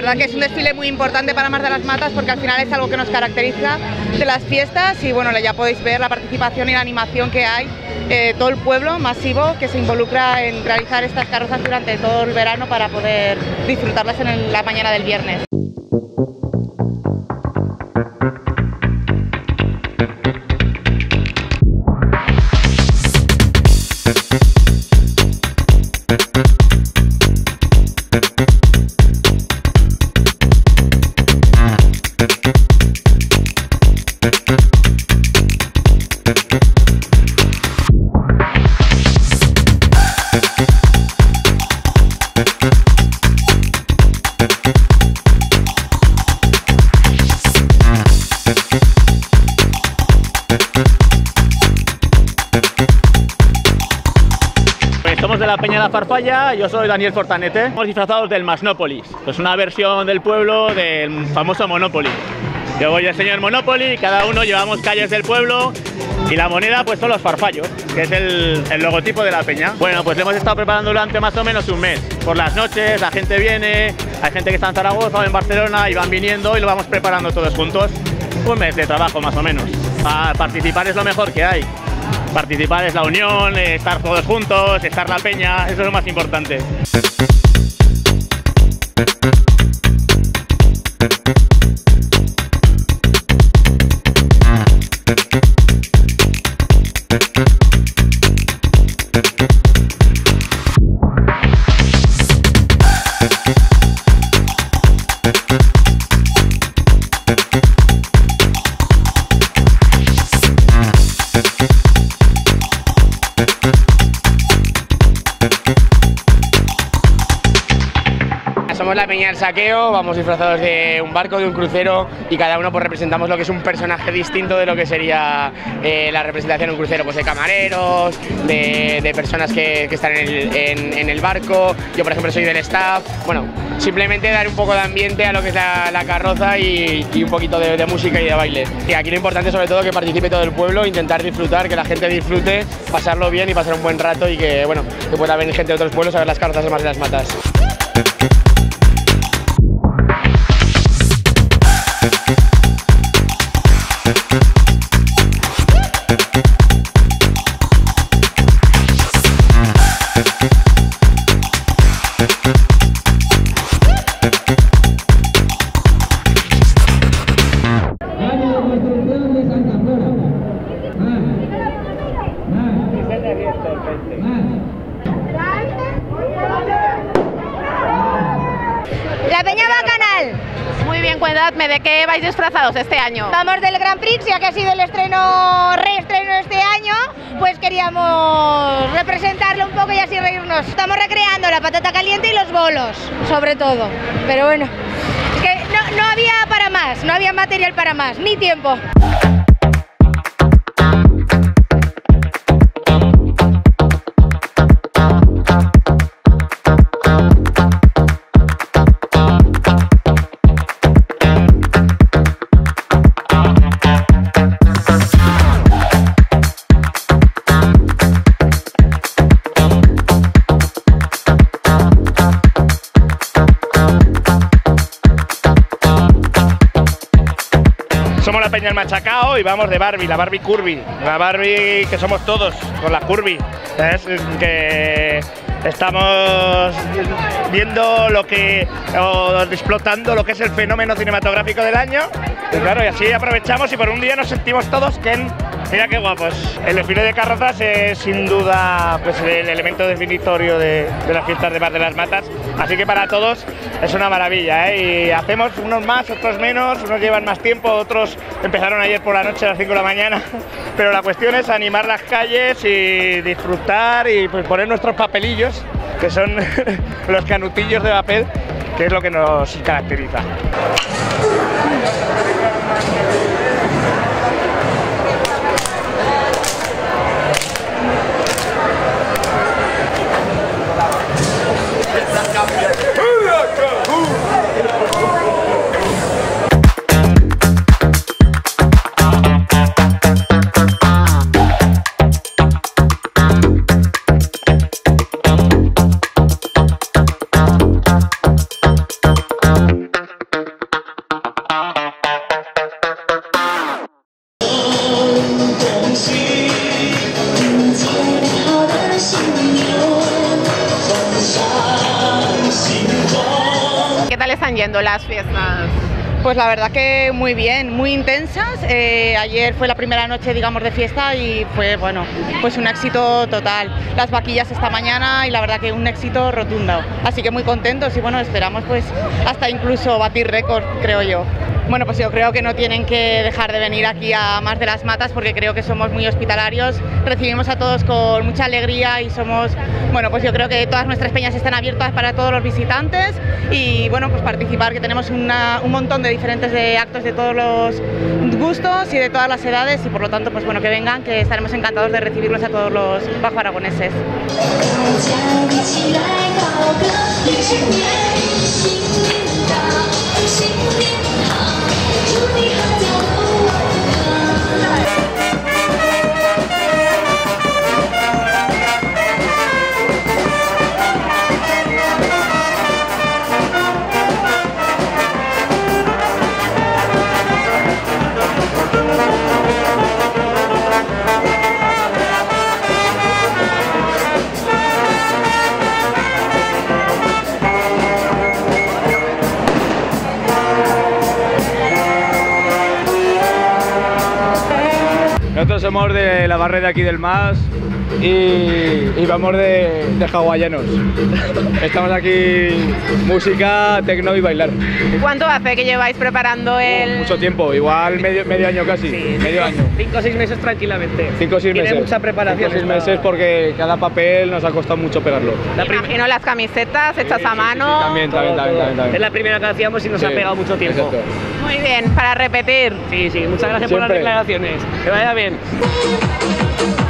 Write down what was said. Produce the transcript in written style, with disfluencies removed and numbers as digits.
verdad que es un desfile muy importante para Mar de las Matas porque al final es algo que nos caracteriza de las fiestas y bueno, ya podéis ver la participación y la animación que hay, todo el pueblo masivo que se involucra en realizar estas carrozas durante todo el verano para poder disfrutarlas en la mañana del viernes. Somos de la Peña de la Farfalla, yo soy Daniel Fortanete. Estamos disfrazados del Masnópolis, es una versión del pueblo del famoso Monopoly. Yo voy a enseñar el Monopoly y cada uno llevamos calles del pueblo y la moneda pues son los farfallos, que es el logotipo de la peña. Bueno, pues lo hemos estado preparando durante más o menos un mes. Por las noches la gente viene, hay gente que está en Zaragoza o en Barcelona y van viniendo y lo vamos preparando todos juntos. Un mes de trabajo más o menos. Participar es lo mejor que hay. Participar es la unión, estar todos juntos, estar la peña, eso es lo más importante. Somos la Peña del Saqueo, vamos disfrazados de un barco, de un crucero y cada uno pues representamos lo que es un personaje distinto de lo que sería la representación de un crucero, pues de camareros, de personas que están en el barco. Yo por ejemplo soy del staff, bueno, simplemente dar un poco de ambiente a lo que es la carroza y un poquito de música y de baile. Y aquí lo importante es sobre todo que participe todo el pueblo, intentar disfrutar, que la gente disfrute, pasarlo bien y pasar un buen rato y que, bueno, que pueda venir gente de otros pueblos a ver las carrozas de Mar de las Matas. La Peña Bacanal. Muy bien, cuéntame, ¿de qué vais disfrazados este año? Vamos del Grand Prix, ya que ha sido el reestreno este año, pues queríamos representarlo un poco y así reírnos. Estamos recreando la patata caliente y los bolos, sobre todo. Pero bueno, es que no había para más, no había material para más, ni tiempo. Somos la Peña del Machacao y vamos de Barbie, la Barbie Curvy, la Barbie que somos todos, con la Curvy, ¿sabes? Que estamos viendo explotando lo que es el fenómeno cinematográfico del año. Y claro, y así aprovechamos y por un día nos sentimos todos que mira qué guapos. El desfile de carrozas es sin duda pues, el elemento definitorio de las fiestas de Mar de las Matas, así que para todos es una maravilla, ¿eh? Y hacemos unos más, otros menos, unos llevan más tiempo, otros empezaron ayer por la noche a las 5 de la mañana, pero la cuestión es animar las calles y disfrutar y pues, poner nuestros papelillos, que son los canutillos de papel, que es lo que nos caracteriza. ¿Qué tal están yendo las fiestas? Pues la verdad que muy bien, muy intensas. Ayer fue la primera noche, digamos, de fiesta y fue, bueno, pues un éxito total. Las vaquillas esta mañana y la verdad que un éxito rotundo. Así que muy contentos y bueno, esperamos pues hasta incluso batir récord, creo yo. Bueno, pues yo creo que no tienen que dejar de venir aquí a Mar de las Matas porque creo que somos muy hospitalarios, recibimos a todos con mucha alegría y somos, bueno, pues yo creo que todas nuestras peñas están abiertas para todos los visitantes y bueno, pues participar, que tenemos un montón de diferentes actos de todos los gustos y de todas las edades y por lo tanto, pues bueno, que vengan, que estaremos encantados de recibirlos a todos los bajo-aragoneses. Nosotros somos de la barra de aquí del MAS y vamos de hawaianos. Estamos aquí, música, tecno y bailar. ¿Cuánto hace que lleváis preparando el...? Mucho tiempo, igual medio año casi, sí, medio año. 5 o 6 meses tranquilamente. 5 o 6 meses. Tiene mucha preparación. 5 o 6 meses porque cada papel nos ha costado mucho pegarlo. Imagino las camisetas hechas a mano. También. Es la primera que hacíamos y nos ha pegado mucho tiempo. Exacto. Muy bien, para repetir. Sí, muchas gracias por las declaraciones. Que vaya bien.